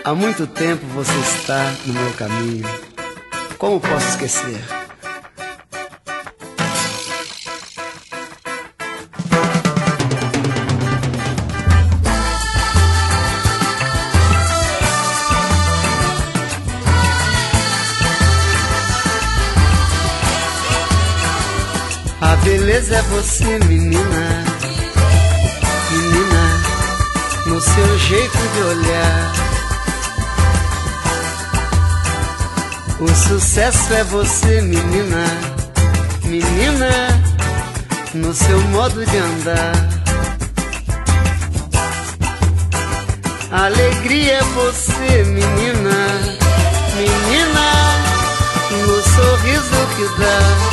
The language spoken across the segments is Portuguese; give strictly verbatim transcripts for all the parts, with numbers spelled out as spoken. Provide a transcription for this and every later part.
Há muito tempo você está no meu caminho. Como posso esquecer? A beleza é você, menina, menina, no seu jeito de olhar. O sucesso é você, menina, menina, no seu modo de andar. A alegria é você, menina, menina, no sorriso que dá.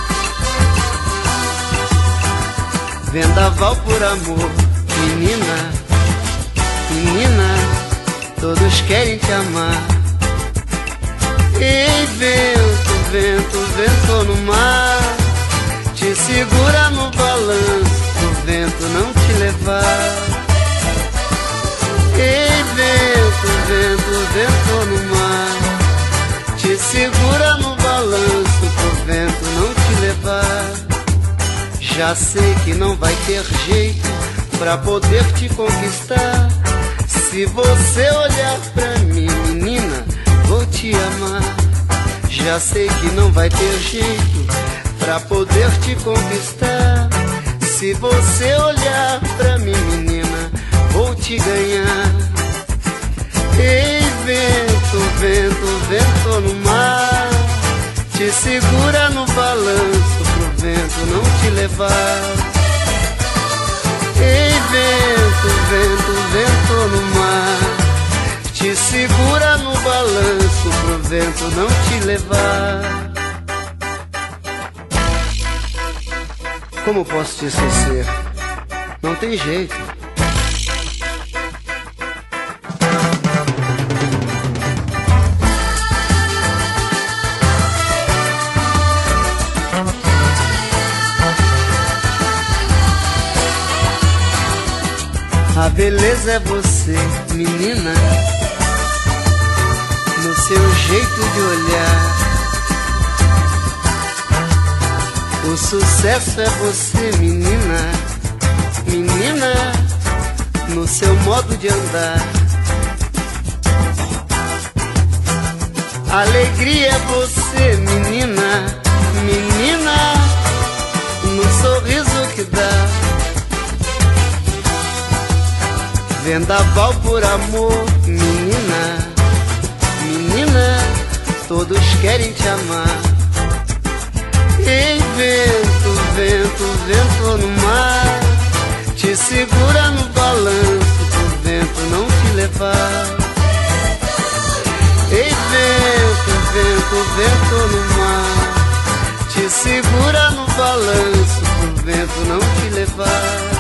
Vendaval por amor, menina, menina, todos querem te amar. Ei, vento, vento, vento no mar, te segura no balanço, o vento não te levar. Ei, vento, vento, vento no mar, te segura no balanço, o vento não te levar. Já sei que não vai ter jeito pra poder te conquistar. Se você olhar pra mim, menina, vou te amar. Já sei que não vai ter jeito pra poder te conquistar. Se você olhar pra mim, menina, vou te ganhar. Ei, vento, vento, vento no mar, te segura no balanço pro vento não te levar. Ei, vento, vento, vento no mar, te segura no balanço pro vento não te levar. Como posso te esquecer? Não tem jeito. A beleza é você, menina, no seu jeito de olhar. O sucesso é você, menina, menina, no seu modo de andar. A alegria é você, menina, menina, no sorriso que dá. Vendaval por amor, menina, menina, todos querem te amar. Ei, vento, vento, vento no mar, te segura no balanço pro vento não te levar. Ei, vento, vento, vento no mar, te segura no balanço pro vento não te levar.